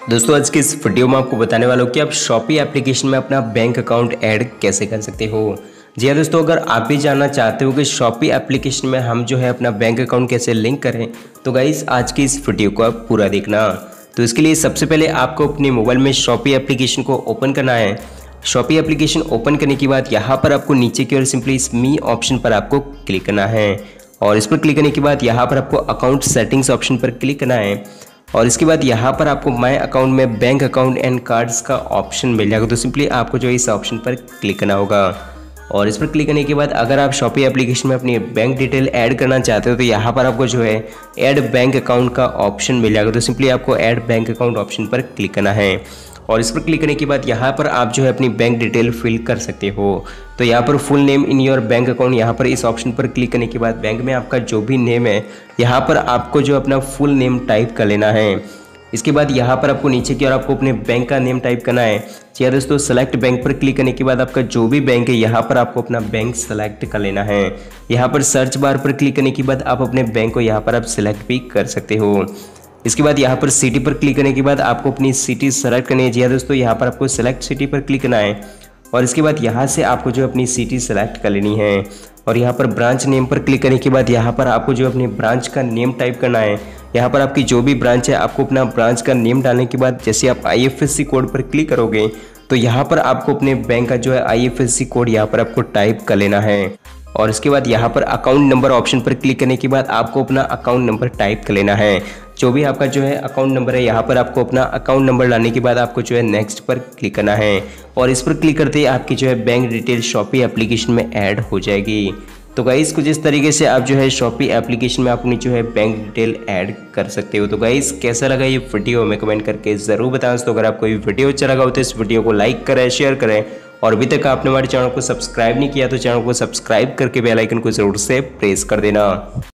दोस्तों आज की इस वीडियो में आपको बताने वाला हूँ कि आप शॉपी एप्लीकेशन में अपना बैंक अकाउंट ऐड कैसे कर सकते हो। जी हाँ दोस्तों, अगर आप भी जानना चाहते हो कि शॉपी एप्लीकेशन में हम जो है अपना बैंक अकाउंट कैसे लिंक करें, तो गाइस आज की इस वीडियो को आप पूरा देखना। तो इसके लिए सबसे पहले आपको अपने मोबाइल में शॉपी एप्लीकेशन को ओपन करना है। शॉपी एप्लीकेशन ओपन करने के बाद यहाँ पर आपको नीचे की ओर सिंपली इस मी ऑप्शन पर आपको क्लिक करना है और इस पर क्लिक करने के बाद यहाँ पर आपको अकाउंट सेटिंग्स ऑप्शन पर क्लिक करना है और इसके बाद यहाँ पर आपको माय अकाउंट में बैंक अकाउंट एंड कार्ड्स का ऑप्शन मिल जाएगा। तो सिंपली आपको जो है इस ऑप्शन पर क्लिक करना होगा और इस पर क्लिक करने के बाद अगर आप शॉपी एप्लीकेशन में अपनी बैंक डिटेल ऐड करना चाहते हो तो यहाँ पर आपको जो है ऐड बैंक अकाउंट का ऑप्शन मिल जाएगा। तो सिंपली आपको ऐड बैंक अकाउंट ऑप्शन पर क्लिक करना है और इस पर क्लिक करने के बाद यहाँ पर आप जो है अपनी बैंक डिटेल फिल कर सकते हो। तो यहाँ पर full name in your bank account, यहाँ पर इस ऑप्शन पर क्लिक करने के बाद बैंक में आपका जो भी नेम है यहाँ पर आपको जो अपना फुल नेम टाइप कर लेना है। इसके बाद यहाँ पर आपको नीचे की ओर आपको अपने बैंक का नेम टाइप करना है। जी दोस्तों, सेलेक्ट बैंक पर क्लिक करने के बाद आपका जो भी बैंक है यहाँ पर आपको अपना बैंक सेलेक्ट कर लेना है। यहाँ पर सर्च बार पर क्लिक करने के बाद आप अपने बैंक को यहाँ पर आप सिलेक्ट भी कर सकते हो। इसके बाद यहाँ पर सिटी पर क्लिक करने के बाद आपको अपनी सिटी सेलेक्ट करनी है। जी दोस्तों, यहाँ पर आपको सेलेक्ट सिटी पर क्लिक करना है और इसके बाद यहाँ से आपको जो अपनी सिटी सेलेक्ट कर लेनी है और यहाँ पर ब्रांच नेम पर क्लिक करने के बाद यहाँ पर आपको जो अपनी ब्रांच का नेम टाइप करना है। यहाँ पर आपकी जो भी ब्रांच है आपको अपना ब्रांच का नेम डालने के बाद जैसे आप IFSC कोड पर क्लिक करोगे तो यहाँ पर आपको अपने बैंक का जो है IFSC कोड यहाँ पर आपको टाइप कर लेना है और इसके बाद यहाँ पर अकाउंट नंबर ऑप्शन पर क्लिक करने के बाद आपको अपना अकाउंट नंबर टाइप कर लेना है। जो भी आपका जो है अकाउंट नंबर है यहाँ पर आपको अपना अकाउंट नंबर डालने के बाद आपको जो है नेक्स्ट पर क्लिक करना है और इस पर क्लिक करते ही आपकी जो है बैंक डिटेल शॉपी एप्लीकेशन में ऐड हो जाएगी। तो गाइस कुछ इस तरीके से आप जो है शॉपी एप्लीकेशन में अपनी जो है बैंक डिटेल ऐड कर सकते हो। तो गाइस कैसा लगा ये वीडियो हमें कमेंट करके ज़रूर बताएं। तो अगर आपको ये वीडियो अच्छा लगा हो तो इस वीडियो को लाइक करें, शेयर करें और अभी तक आपने हमारे चैनल को सब्सक्राइब नहीं किया तो चैनल को सब्सक्राइब करके बेल आइकन को ज़रूर से प्रेस कर देना।